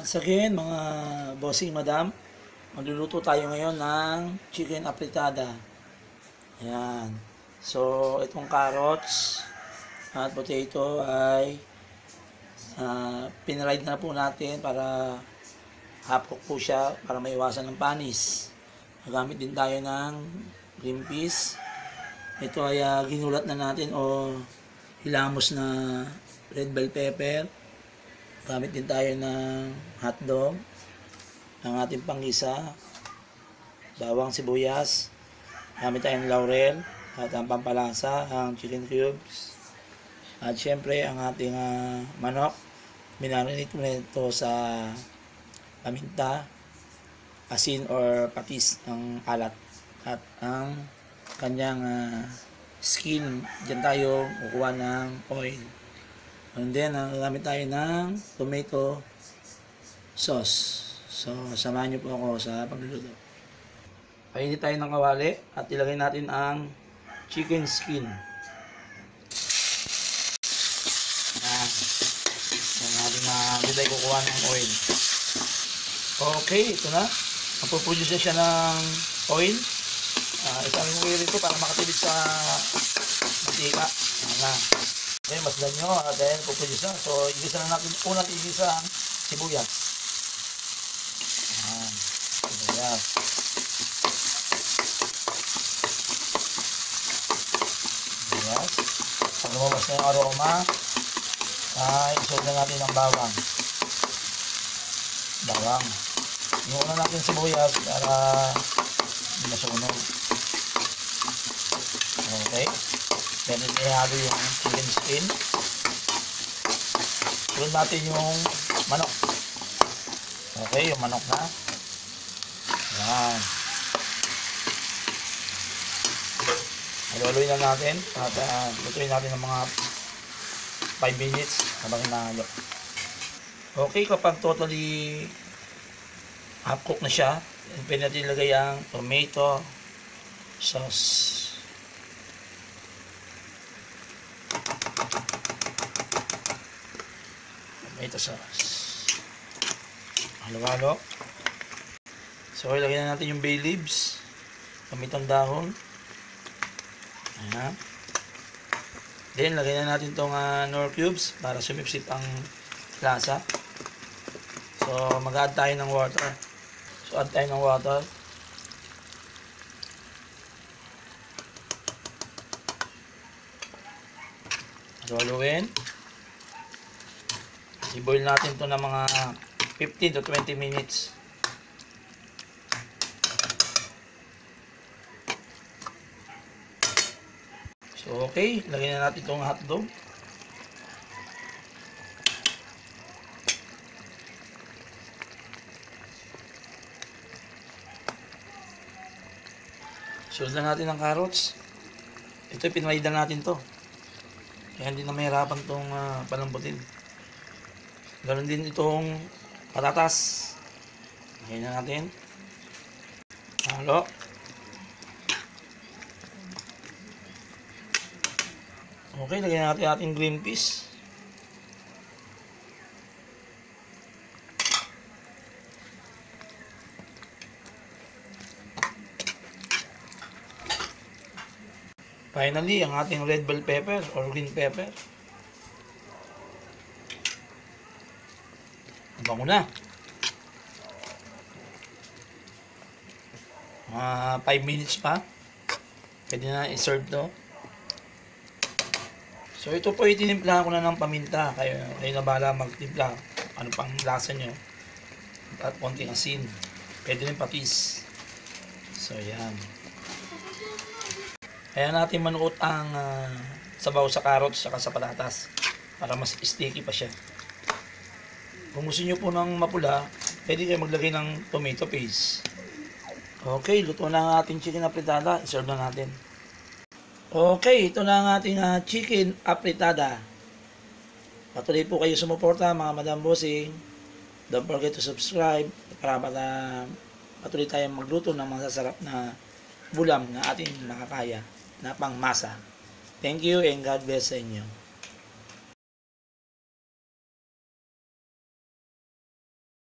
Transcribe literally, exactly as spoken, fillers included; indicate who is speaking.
Speaker 1: Once again, mga bossing madam, magluluto tayo ngayon ng chicken apritada. Ayan. So, itong carrots at potato ay uh, pinride na po natin para half cook po siya para maiwasan ng panis. Nagamit din tayo ng green peas. Ito ay uh, ginulat na natin o hilamos na red bell pepper. Gamit din tayo ng hotdog, ang ating panggisa, bawang sibuyas, gamit tayo ng laurel, at ang pampalasa, ang chicken cubes, at syempre ang ating uh, manok, minarinate mo ito sa paminta, asin or patis ng alat, at ang kanyang uh, skin, dyan tayo kukuha ng oil. And then, uh, gamit tayo ng tomato sauce. So, samahan nyo po ako sa pagluluto. Painit tayo ng kawali at ilagay natin ang chicken skin. Yan. Yan natin na uh, tayo kukuha ng oil. Okay, ito na. Mapuproduce na siya ng oil. Uh, Isang oil ito para makatibid sa mantika. Yan na. Okay, masdan nyo at then pupulis na. So, igisa na natin. Unang igisa ang sibuyas. Ayan. Sibuyas. Sibuyas. Pag lumabas na yung aroma, ay isunod na natin ang bawang. Bawang. Yung una natin sibuyas para hindi masunog. Okay. Then, ihalo yung chicken skin. Sunod natin yung manok. Okay, yung manok na. Yan. Haluhaluin na natin. At uh, lutuin natin ng mga five minutes habang hinahalo. Okay, kapag totally half cook na siya, pwede natin ilagay ang tomato sauce. Tomato sauce. Halo-halo. So, ilagay na natin yung bay leaves. Gamit ang dahon. Ayan. Then, lagay na natin itong uh, nor cubes para sumipsip ang lasa. So, mag-add tayo ng water. So, add tayo ng water. Halo-haluin. I-boil natin ito ng mga fifteen to twenty minutes. So, okay. Lagyan na natin itong hotdog. Sunod na natin ang carrots. Ito, pinwaidan natin to. Kaya hindi na mahirapan itong uh, palambutin. Ganon din itong patatas. Lagyan na natin. Halo. Okay, lagyan natin ating green peas. Finally, ang ating red bell pepper or green pepper. Bango na. Uh, five minutes pa. Pwede na i-serve to. So, ito po itinimplahan ko na ng paminta. Kayo, kayo na bahala magtimpla. Ano pang lasa nyo. At konting asin. Pwede rin patis. So, yan. Kaya natin manuot ang uh, sabaw sa carrots saka sa patatas. Para mas sticky pa siya. Kung gusto nyo po ng mapula, pwede kayo maglagay ng tomato paste. Okay, luto na ang ating chicken apritada. I-serve na natin. Okay, ito na ang ating uh, chicken apritada. Patuloy po kayo sumuporta mga madam bossing. Don't forget to subscribe para para patuloy tayong magluto ng masasarap na bulam na ating nakakaya na pangmasa. Thank you and God bless sa inyo.